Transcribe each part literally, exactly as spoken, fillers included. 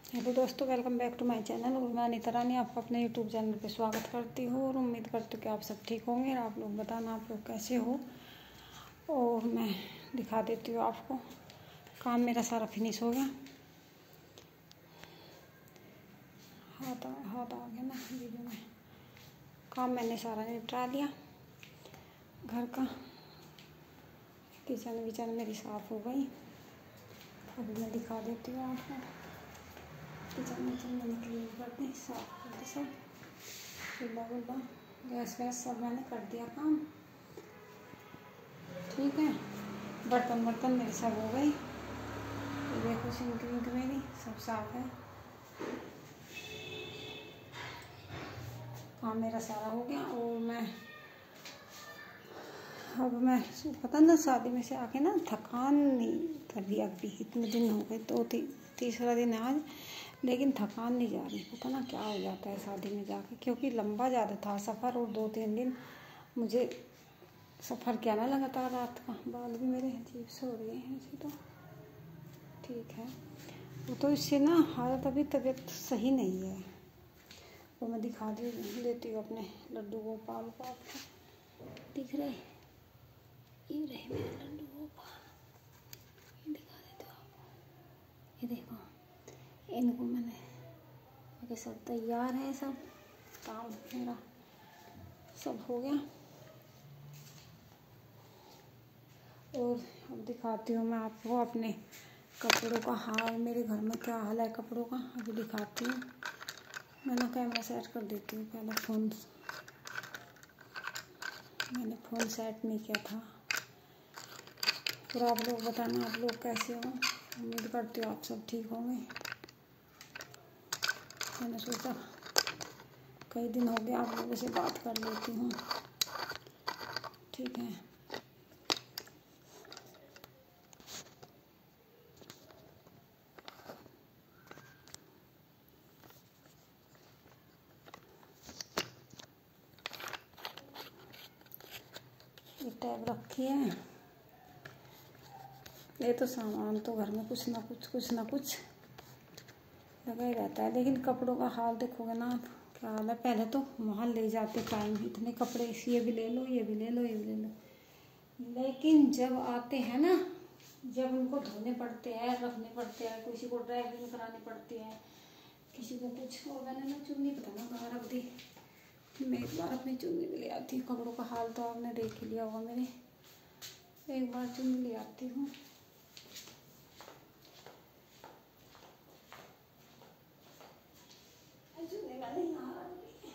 Hello दोस्तों, welcome back to my channel. और मैं अनीता रानी आपको अपने यूट्यूब चैनल पे स्वागत करती हूँ और उम्मीद करती हूँ कि आप सब ठीक होंगे। और आप लोग बताना आप लोग कैसे हो। और मैं दिखा देती हूँ आपको, काम मेरा सारा फिनिश हो गया। हाथ आ हाथ आ गया ना वीडियो में। काम मैंने सारा निपटा लिया, घर का किचन विचन मेरी साफ़ हो गई। अभी मैं दिखा देती हूँ आपको। किचन विचन मैंने क्लीन कर दी, साफ कर दी सब, चूल्हा वूल्हा गैस वैस सब मैंने कर दिया काम। ठीक है, बर्तन बर्तन मेरे सब हो गई। ये देखो सिंक विंक मेरी सब साफ है। काम मेरा सारा हो गया। और मैं अब मैं पता ना शादी में से आके ना थकान नहीं कर रही। अभी इतने दिन हो गए, दो ती, तीसरा दिन है आज, लेकिन थकान नहीं जा रही। पता ना क्या हो जाता है शादी में जाके, क्योंकि लंबा ज़्यादा था सफ़र। और दो तीन दिन मुझे सफ़र किया ना लगातार रात का। बाल भी मेरे अजीब से हो रहे हैं ऐसे तो। ठीक है, वो तो इससे ना हालत अभी तबीयत सही नहीं है। वो मैं दिखा दी देती हूँ अपने लड्डू गोपाल को। आपको दिख रहे, ये रहे मेरे लड्डू गोपाल, ये दिखा देती हूँ आपको। ये देखो, इनको मैंने आगे सब तैयार है, सब काम मेरा सब हो गया। और अब दिखाती हूँ मैं आपको अपने कपड़ों का हाल। मेरे घर में क्या हाल है कपड़ों का, अभी दिखाती हूँ। मैं ना कैमरा सेट कर देती हूँ पहले। फ़ोन मैंने फ़ोन सेट नहीं किया था। और आप लोग बताना आप लोग कैसे हो। उम्मीद करती हूँ आप सब ठीक होंगे। मैंने सोचा कई दिन हो गया आप लोगों से बात कर लेती हूँ। ठीक है, ये टैब रखी है। ये तो सामान तो घर में कुछ ना कुछ कुछ ना कुछ लगा ही रहता है। लेकिन कपड़ों का हाल देखोगे ना आप, क्या हाल है। पहले तो वहाँ ले जाते टाइम इतने कपड़े, ये भी ले लो ये भी ले लो ये भी ले लो, लेकिन जब आते हैं ना, जब उनको धोने पड़ते हैं, रखने पड़ते हैं, किसी को ड्राई क्लीन करानी पड़ती है, किसी को कुछ। और मैंने ना चुन्नी पता ना कहाँ रख दी। मैं एक बार अपनी चुन्नी भी ले आती हूँ। कपड़ों का हाल तो आपने देख ही लिया होगा मेरे। एक बार चुन्नी ले आती हूँ। चुन्नी मैंने यहाँ रख दी।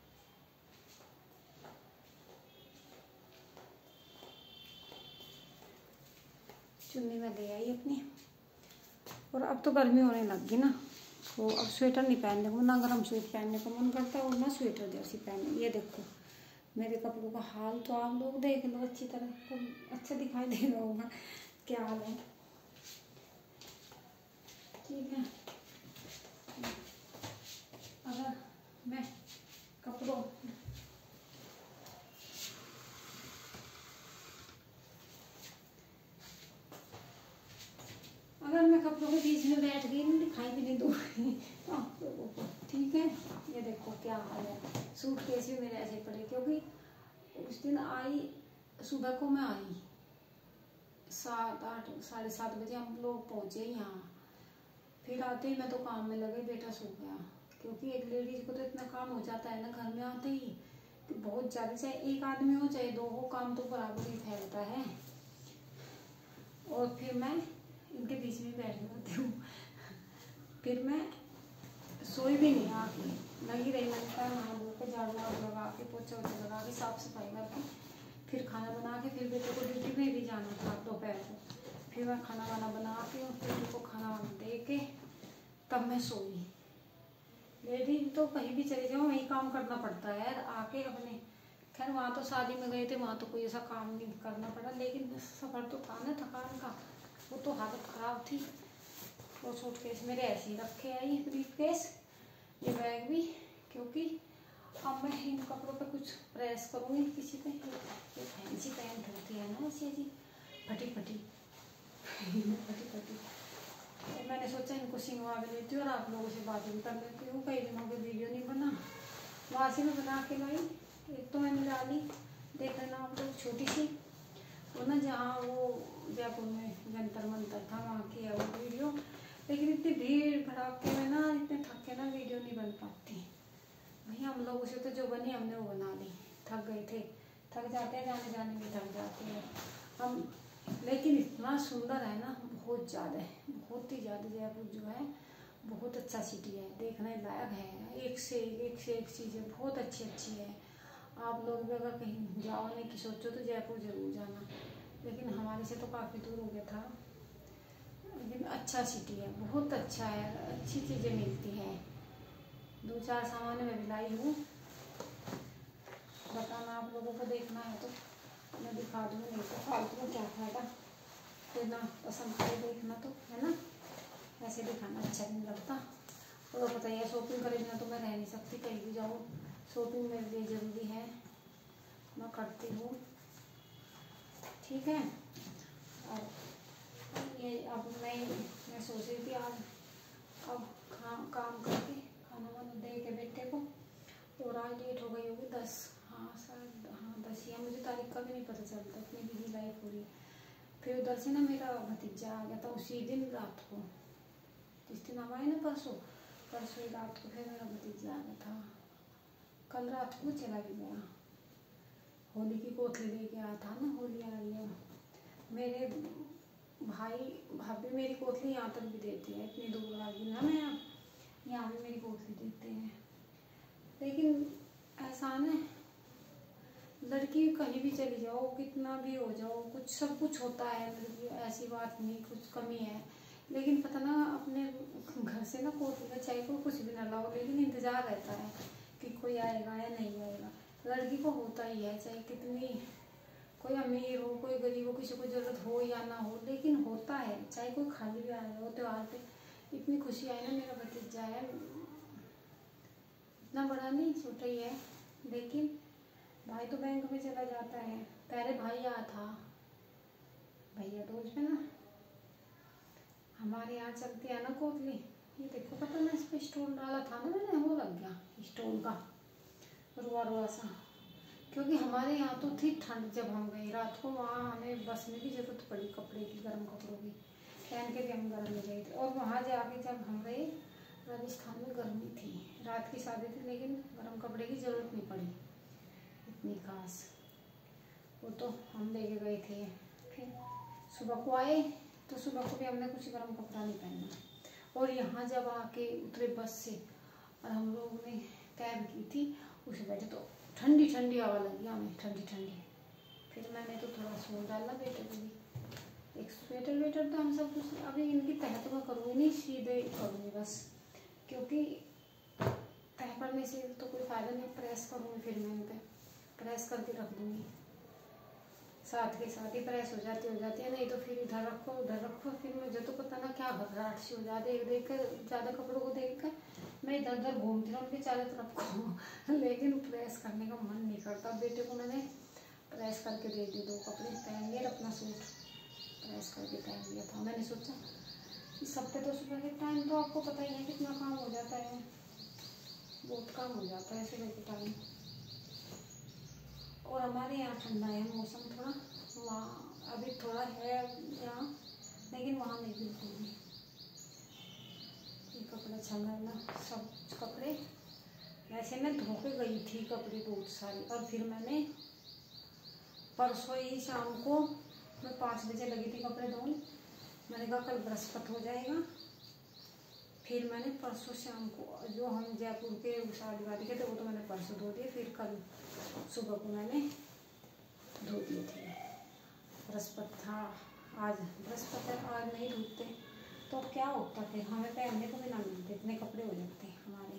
चुन्नी मैं ले आई अपनी। और अब तो गर्मी होने लग गई ना, तो अब स्वेटर नहीं पहनने को, ना गर्म स्वेटर पहनने को मन करता है और ना स्वेटर जैसी पहनने। ये देखो मेरे कपड़ों का हाल तो आप लोग देख लो अच्छी तरह, तो अच्छा दिखाई दे रहा होगा क्या हाल है। ठीक है, अगर मैं कपड़ों अगर मैं कपड़ों के बीच में बैठ गई ना, दिखाई भी नहीं दूँगी आप लोगों को। ठीक है, ये देखो क्या हाल है। सूटकेस भी मेरे ऐसे पड़े, क्योंकि उस दिन आई सुबह को, मैं आई सात आठ साढ़े सात बजे हम लोग पहुँचे यहाँ। फिर आते ही मैं तो काम में लगे, बेटा सो गया। क्योंकि एक लेडीज को तो इतना काम हो जाता है ना घर में आते ही, कि बहुत ज़्यादा, चाहे एक आदमी हो चाहे दो हो, काम तो बराबर ही फैलता है। और फिर मैं इनके बीच में बैठ जाती हूँ। फिर मैं सोई भी नहीं, आके लगी रही। मैंने कहा नहा धो के झाड़ू वाड़ू लगा के, पोछा वोछा लगा के, साफ सफाई करके, फिर खाना बना के, फिर बेटे को ड्यूटी में भी जाना था दोपहर को। फिर मैं खाना वाना बना के और बेटे को खाना वाना दे के तब मैं सोई। लेडीज तो कहीं भी चले जाओ वहीं काम करना पड़ता है यार आके अपने। खैर वहाँ तो शादी में गए थे, वहाँ तो कोई ऐसा काम नहीं करना पड़ा, लेकिन सफ़र तो था ना थकान का, वो तो हालत ख़राब थी। वो सूटकेस मेरे ऐसे ही रखे आई, ब्रीफकेस, ये बैग भी, क्योंकि अब मैं इन कपड़ों पे कुछ प्रेस करूँगी किसी पे। ये फैंसी पैंट होती है ना ऐसी ऐसी फटी फटी फटी फटी, मैंने सोचा इनको सिंगवा भी लेती हूँ और आप लोगों से बात भी कर लेती हूँ। कई दिनों के वीडियो नहीं बना, वहाँ से मैं बना के लाई। एक तो मैंने डाली, देख लेना आप लोग, छोटी सी वो ना, जहाँ वो जयपुर में जंतर मंतर था वहाँ की है वो वीडियो। लेकिन इतनी भीड़ भड़ाके में ना, इतने थके ना, वीडियो नहीं बन पाती। भाई हम लोगों से तो जो बनी हमने वो बना ली। थक गए थे, थक जाते हैं, जाने जाने में थक जाते हैं हम। लेकिन इतना सुंदर है ना, बहुत ज़्यादा है, बहुत ही ज़्यादा। जयपुर जो है बहुत अच्छा सिटी है, देखने लायक है। एक से एक एक से एक चीज़ें बहुत अच्छी अच्छी है। आप लोग भी अगर कहीं जाने की सोचो तो जयपुर जरूर जाना। लेकिन हमारे से तो काफ़ी दूर हो गया था, लेकिन अच्छा सिटी है, बहुत अच्छा है, अच्छी चीज़ें मिलती हैं। दो चार सामान मैं भी लाई हूँ, बताना आप लोगों को देखना है तो मैं दिखा दूँ, नहीं तो फालतू में क्या फायदा, फिर ना पसंद आए देखना तो, है ना। ऐसे दिखाना अच्छा नहीं लगता। और पता ही है शॉपिंग करे बिना तो मैं रह नहीं सकती, कहीं भी जाऊँ शॉपिंग मेरे लिए ज़रूरी है, मैं करती हूँ, ठीक है। और ये अब मैं मैं सोच रही थी आज अब खा काम करके खाना वाना दे के बेटे को, और आज लेट हो गई होगी दस, हाँ शायद, हाँ दस, या मुझे तारीख का भी नहीं पता चलता, इतनी बिजी लाइफ हो रही। फिर उधर से ना मेरा भतीजा आ गया था उसी दिन रात को, जिस दिन हम आए ना परसों, परसों ही रात को फिर मेरा भतीजा आ गया था। कल रात को चला भी गया, होली की कोठली लेके आया था ना, होली आ रही है। मेरे भाई भाभी मेरी कोठली यहाँ तक भी देती है, इतनी दूर आ गई ना मैं, यहाँ यहाँ भी मेरी कोठली देते हैं। लेकिन एहसान है, लड़की कहीं भी चली जाओ, कितना भी हो जाओ, कुछ सब कुछ होता है, लड़की ऐसी बात नहीं कुछ कमी है। लेकिन पता ना अपने घर से ना कोठली का चाहे को कुछ भी ना लाओ, लेकिन इंतज़ार रहता है कि कोई आएगा या नहीं आएगा। लड़की को होता ही है, चाहे कितनी कोई अमीर हो कोई गरीब हो, किसी को ज़रूरत हो या ना हो, लेकिन होता है, चाहे कोई खाली भी आ रहा हो त्योहार पे। इतनी खुशी आई ना, मेरा भतीजा है, इतना बड़ा नहीं छोटा ही है, लेकिन भाई तो बैंक में चला जाता है। पहले भाई आया था, भैया डोज पे ना, हमारे यहाँ चलती है ना कोतली, ये देखो पता ना, इस पर स्टोन डाला था ना मैंने, वो लग गया स्टोन का रुआ रुआ सा, क्योंकि हमारे यहाँ तो थी ठंड। जब हम गए रात को वहाँ, हमें बस में भी जरूरत पड़ी कपड़े की, गर्म कपड़ों की, पहन के भी हम गर्म में गए थे। और वहाँ जाके जब हम गए राजस्थान में गर्मी थी, रात की शादी थी, लेकिन गर्म कपड़े की ज़रूरत नहीं पड़ी इतनी खास, वो तो हम लेके गए थे। फिर सुबह को आए तो सुबह को भी हमने कुछ गर्म कपड़ा नहीं पहना। और यहाँ जब आके उतरे बस से और हम लोगों ने कैब की थी, उसे बैठे तो ठंडी ठंडी हवा लगी हमें, ठंडी ठंडी। फिर मैंने तो थोड़ा सूट डाला बेटे को भी, एक स्वेटर वेटर तो हम सब कुछ, अभी इनकी तह तो मैं करूँगी नहीं, सीधे करूँगी बस, क्योंकि तह करने से तो कोई फ़ायदा नहीं, प्रेस करूँगी फिर मैं इन पर प्रेस करके रख दूँगी, साथ के साथ ही प्रेस हो जाती हो जाती है। नहीं तो फिर इधर रखो उधर रखो, फिर मुझे तो पता ना क्या घबराहट सी हो जाती है देख कर, ज़्यादा कपड़ों को देख कर मैं इधर उधर घूमती रहूँ उनके चारों तरफ को, लेकिन प्रेस करने का मन नहीं करता। बेटे को मैंने प्रेस करके दे दी, दो कपड़े पहन लिए, अपना सूट प्रेस करके पहन लिया था। मैंने सोचा इस हफ्ते तो सुबह के टाइम तो आपको पता ही है कितना काम हो जाता है, बहुत काम हो जाता है सुबह के टाइम। और हमारे यहाँ ठंडा है मौसम थोड़ा, वहाँ अभी थोड़ा है यहाँ, लेकिन वहाँ नहीं बिल्कुल भी। ये कपड़ा छलना ना, सब कपड़े वैसे मैं धो के गई थी कपड़े बहुत सारे, और फिर मैंने परसों ही शाम को मैं पाँच बजे लगी थी कपड़े धोने, मैंने कहा कल बृहस्पति हो जाएगा। फिर मैंने परसों शाम को, जो हम जयपुर के शादी वादी के थे वो तो मैंने परसों धो दिए, फिर कल सुबह को मैंने धो दिए थे। बृहस्पति था आज, बृहस्पति आज नहीं धोते तो क्या होता, फिर हमें पहनने को भी ना मिलते, इतने कपड़े हो जाते हमारे।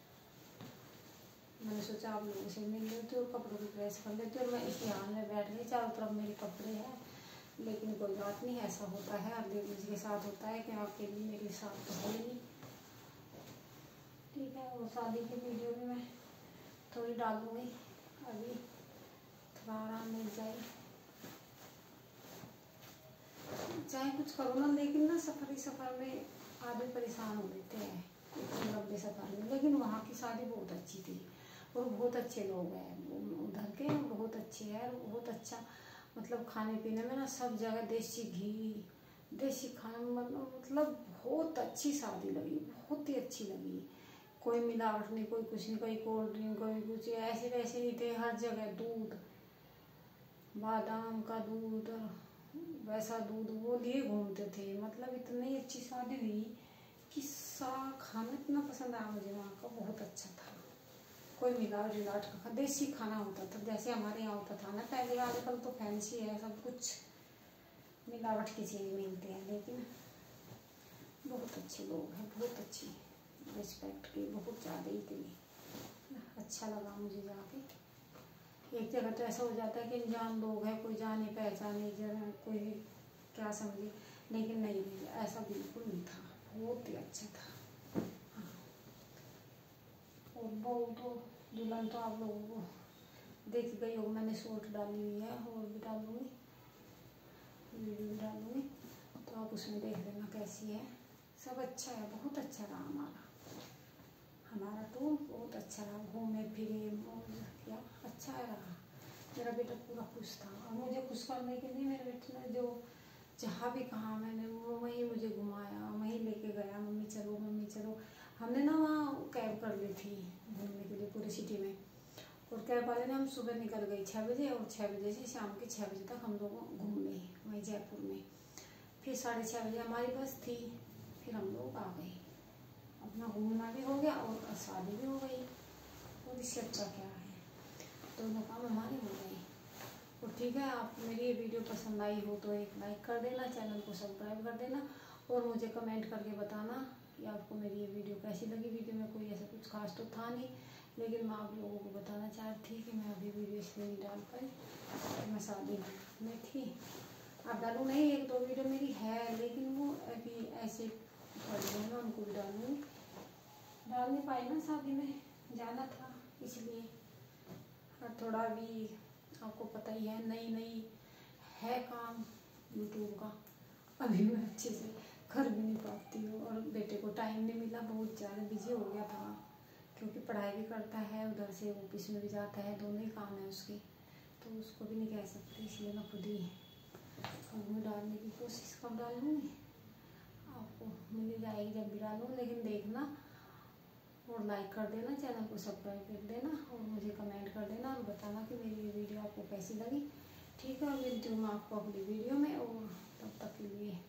मैंने सोचा आप लोगों से मिल लेती और कपड़ों की प्रेस कर लेती, और मैं इसी हाल में बैठ गई, चारों तरफ मेरे कपड़े हैं। लेकिन कोई बात नहीं, ऐसा होता है, हर लेडीज के साथ होता है, कि आपके लिए मेरे साथ तो है नहीं, ठीक है। वो शादी की वीडियो भी मैं थोड़ी डालूंगी, अभी थोड़ा आराम मिल जाए, चाहे कुछ करो ना, लेकिन ना सफ़र ही सफ़र में आधे परेशान हो लेते हैं इतने लंबे सफ़र में, लेकिन वहाँ की शादी बहुत अच्छी थी और बहुत अच्छे लोग हैं उधर के, बहुत अच्छे हैं। बहुत अच्छा मतलब खाने पीने में ना सब जगह देसी घी, देसी खाना, मतलब बहुत अच्छी शादी लगी, बहुत ही अच्छी लगी। कोई मिलावट नहीं, कोई कुछ नहीं, कोई कोल्ड ड्रिंक, कोई कुछ ऐसे वैसे नहीं थे। हर जगह दूध, बादाम का दूध, वैसा दूध वो लिए घूमते थे। मतलब इतनी अच्छी शादी हुई कि सा खाना इतना पसंद आया मुझे वहाँ का, बहुत अच्छा था। कोई मिलावट मिलावट का देसी खाना होता था, जैसे हमारे यहाँ होता था ना पहले। आजकल तो फैंसी है, सब कुछ मिलावट की चीज़ मिलती है, लेकिन बहुत अच्छे लोग हैं, बहुत अच्छी रिस्पेक्ट की, बहुत ज़्यादा ही थी। अच्छा लगा मुझे जाके। एक जगह तो ऐसा हो जाता है कि अनजान लोग हैं, कोई जाने पहचाने जगह, कोई क्या समझे, लेकिन नहीं, ऐसा बिल्कुल नहीं था, बहुत ही अच्छा था। हाँ, और बहू तो दुल्हन तो आप लोगों को देख गई हो, मैंने शॉर्ट डाली हुई है और भी डालूंगी, वीडियो भी डालूंगी, तो आप उसमें देख लेना कैसी है। सब अच्छा है, बहुत अच्छा रहा हमारा हमारा तो बहुत अच्छा रहा। घूमे फिरे, मौज किया, अच्छा रहा। मेरा बेटा पूरा खुश था, और मुझे खुश करने के लिए मेरे बेटे ने जो जहाँ भी कहा मैंने, वो वहीं मुझे घुमाया, वहीं लेके गया। मम्मी चलो, मम्मी चलो। हमने ना वहाँ कैब कर ली थी घूमने के लिए पूरी सिटी में, और कैब वाले ने हम सुबह निकल गए छः बजे, और छः बजे से शाम के छः बजे तक हम लोग घूमे वहीं जयपुर में। फिर साढ़े छः बजे हमारी बस थी, फिर हम लोग आ गए। अपना घूमना भी हो गया और शादी भी हो गई, और इससे अच्छा क्या है, दोनों काम हमारे हो गए। और ठीक है, आपको मेरी ये वीडियो पसंद आई हो तो एक लाइक कर देना, चैनल को सब्सक्राइब कर देना, और मुझे कमेंट करके बताना कि आपको मेरी ये वीडियो कैसी लगी। वीडियो में कोई ऐसा कुछ खास तो था नहीं, लेकिन मैं आप लोगों को बताना चाहती थी कि मैं अभी वीडियो इसलिए नहीं डाल पाई, मैं शादी में थी। अब डालूँ नहीं, एक दो वीडियो मेरी है, लेकिन वो अभी ऐसे पड़ गए, मैं उनको भी डालूँगी। डाल नहीं पाई ना, शादी में जाना था इसलिए। और थोड़ा भी आपको पता ही है, नई नई है काम यूट्यूब का, अभी मैं अच्छे से कर भी नहीं पाती हूँ, और बेटे को टाइम नहीं मिला, बहुत ज़्यादा बिजी हो गया था, क्योंकि पढ़ाई भी करता है, उधर से ऑफिस में भी जाता है, दोनों ही काम है उसके, तो उसको भी नहीं कह सकती, इसलिए मैं खुद ही अब मैं डालने की कोशिश कब डालूँगी, आपको मिल जाएगी जब भी डालूँ। लेकिन देखना और लाइक कर देना, चैनल को सब्सक्राइब कर देना, और मुझे कमेंट कर देना और बताना कि मेरी ये वीडियो आपको कैसी लगी। ठीक है, मिलती हूँ मैं आपको अगली वीडियो में, और तब तक के लिए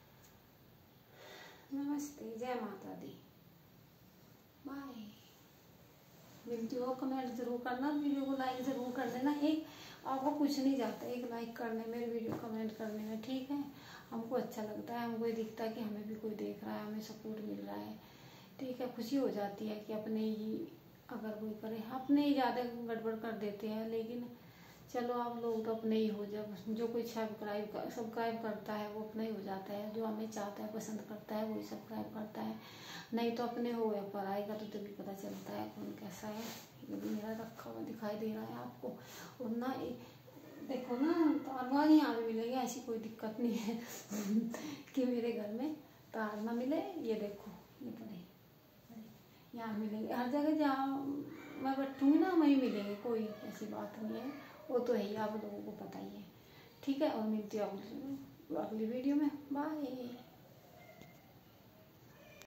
नमस्ते, जय माता दी, बाय। मिलती हो, कमेंट जरूर करना, वीडियो को लाइक ज़रूर कर देना। एक आपको कुछ नहीं जाता एक लाइक करने में, वीडियो कमेंट करने में, ठीक है। हमको अच्छा लगता है, हमको ये दिखता है कि हमें भी कोई देख रहा है, हमें सपोर्ट मिल रहा है, ठीक है। खुशी हो जाती है कि अपने ही अगर कोई करे, अपने ही ज़्यादा गड़बड़ कर देते हैं, लेकिन चलो आप लोग तो अपने ही हो, जब जो कोई सब्सक्राइब कर सब्सक्राइब करता है वो अपना ही हो जाता है, जो हमें चाहता है पसंद करता है वही सब्सक्राइब करता है, नहीं तो अपने हो या पराई का तो तभी पता चलता है कौन कैसा है। ये भी मेरा रखा हुआ दिखाई दे रहा है आपको, और ना देखो ना, तार यहाँ भी मिलेंगे, ऐसी कोई दिक्कत नहीं है कि मेरे घर में तार ना मिले। ये देखो, ये पड़े यहाँ मिलेंगे, हर जगह जहाँ मैं बैठूँगी ना वहीं मिलेंगे, कोई ऐसी बात नहीं है, वो तो है ही, आप लोगों को पता ही है, ठीक है। और मिलती हूँ अगली वीडियो में, बाय।